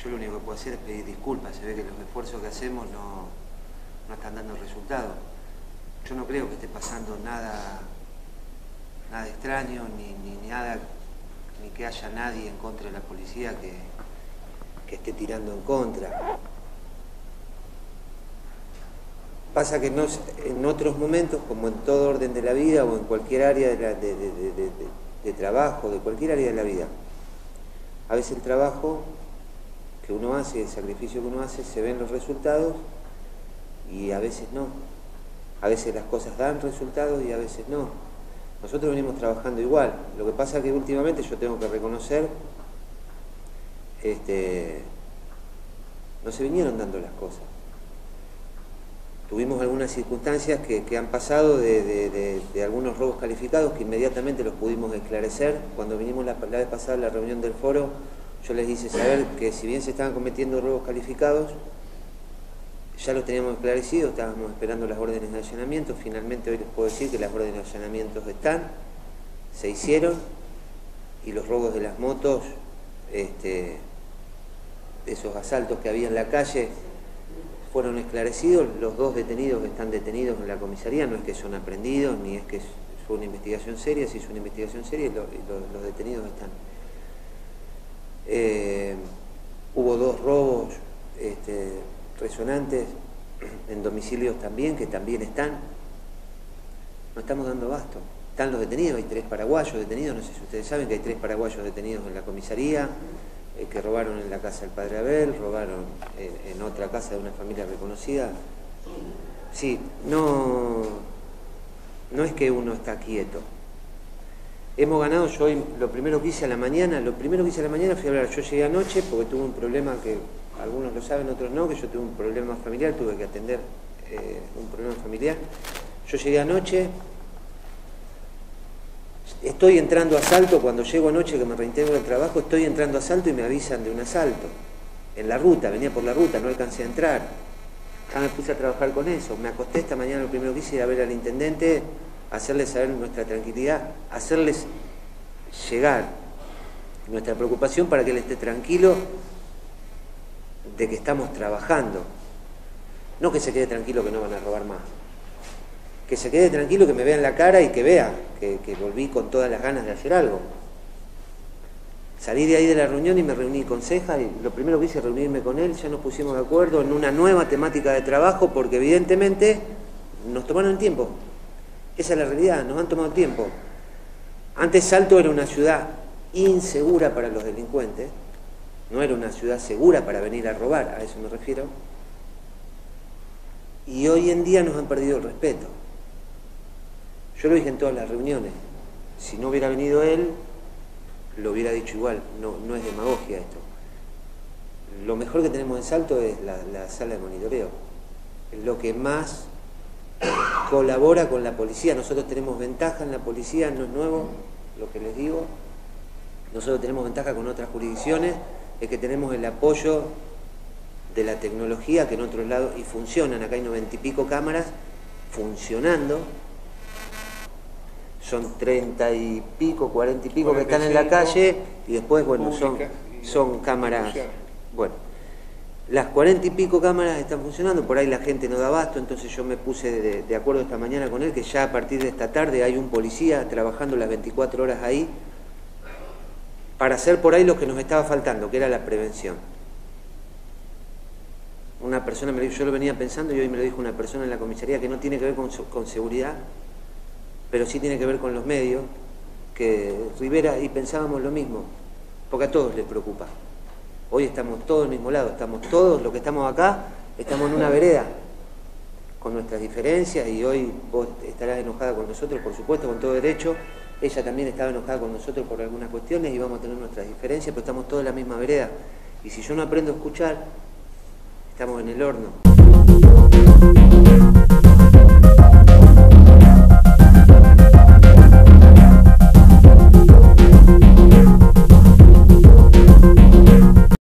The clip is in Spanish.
yo lo único que puedo hacer es pedir disculpas. Se ve que los esfuerzos que hacemos no están dando resultado. Yo no creo que esté pasando nada extraño, ni nada, ni que haya nadie en contra de la policía que esté tirando en contra. Pasa que en otros momentos, como en todo orden de la vida o en cualquier área de trabajo, de cualquier área de la vida, a veces el trabajo que uno hace, el sacrificio que uno hace, se ven los resultados y a veces no. A veces las cosas dan resultados y a veces no. Nosotros venimos trabajando igual. Lo que pasa es que últimamente yo tengo que reconocer, no se vinieron dando las cosas. Tuvimos algunas circunstancias que han pasado de algunos robos calificados que inmediatamente los pudimos esclarecer. Cuando vinimos la vez pasada a la reunión del foro, yo les hice saber que si bien se estaban cometiendo robos calificados, ya los teníamos esclarecidos, estábamos esperando las órdenes de allanamiento. Finalmente hoy les puedo decir que las órdenes de allanamiento se hicieron, y los robos de las motos, esos asaltos que había en la calle, fueron esclarecidos. Los 2 detenidos están detenidos en la comisaría, no es que son aprehendidos, ni es que fue una investigación seria. Si es una investigación seria, los detenidos están. Hubo 2 robos resonantes en domicilios también, que también están. No estamos dando abasto. Están los detenidos, hay 3 paraguayos detenidos, no sé si ustedes saben que hay 3 paraguayos detenidos en la comisaría, que robaron en la casa del padre Abel, robaron en otra casa de una familia reconocida. Sí, no es que uno está quieto. Hemos ganado. Yo hoy lo primero que hice a la mañana fui a hablar. Yo llegué anoche porque tuve un problema que algunos lo saben, otros no, que yo tuve un problema familiar, tuve que atender un problema familiar. Yo llegué anoche. Estoy entrando a Salto, cuando llego anoche que me reintegro al trabajo, estoy entrando a Salto y me avisan de un asalto. En la ruta, venía por la ruta, no alcancé a entrar. Ya me puse a trabajar con eso. Me acosté esta mañana, lo primero que hice era ver al intendente, hacerles saber nuestra tranquilidad, hacerles llegar nuestra preocupación para que él esté tranquilo de que estamos trabajando. No que se quede tranquilo que no van a robar más. Que se quede tranquilo, que me vea en la cara y que vea que volví con todas las ganas de hacer algo. Salí de ahí de la reunión y me reuní con Ceja, y lo primero que hice es reunirme con él. Ya nos pusimos de acuerdo en una nueva temática de trabajo, porque evidentemente nos tomaron el tiempo. Esa es la realidad, nos han tomado el tiempo. Antes Salto era una ciudad insegura para los delincuentes, no era una ciudad segura para venir a robar, a eso me refiero. Y hoy en día nos han perdido el respeto. Yo lo dije en todas las reuniones. Si no hubiera venido él, lo hubiera dicho igual. No es demagogia esto. Lo mejor que tenemos en Salto es la sala de monitoreo. Es lo que más colabora con la policía. Nosotros tenemos ventaja en la policía, no es nuevo lo que les digo. Nosotros tenemos ventaja con otras jurisdicciones, es que tenemos el apoyo de la tecnología que en otros lados, y funcionan. Acá hay 90 y pico cámaras funcionando. Son 30 y pico, 40 y pico que están en la calle, y después, bueno, son cámaras. Bueno, las 40 y pico cámaras están funcionando, por ahí la gente no da abasto. Entonces yo me puse de acuerdo esta mañana con él que ya a partir de esta tarde hay un policía trabajando las 24 horas ahí para hacer por ahí lo que nos estaba faltando, que era la prevención. Una persona me lo dijo, yo lo venía pensando y hoy me lo dijo una persona en la comisaría, que no tiene que ver con seguridad, pero sí tiene que ver con los medios, que Rivera, y pensábamos lo mismo, porque a todos les preocupa. Hoy estamos todos del mismo lado, estamos todos, los que estamos acá, estamos en una vereda, con nuestras diferencias, y hoy vos estarás enojada con nosotros, por supuesto, con todo derecho. Ella también estaba enojada con nosotros por algunas cuestiones y vamos a tener nuestras diferencias, pero estamos todos en la misma vereda. Y si yo no aprendo a escuchar, estamos en el horno.